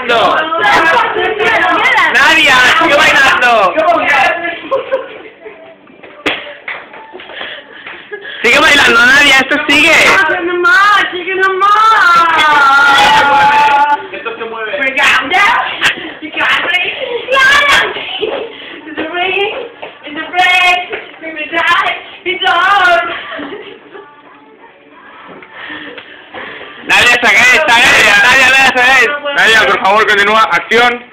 bailando. Nadia, sigue bailando. Sigue bailando, Nadia, esto sigue. Síguelo más, síguelo más. Esto se mueve. Bring down. You got it. It's a ring. It's a break. Bring me down. It's on. Nadia, Nadia, por favor, continúa. Acción.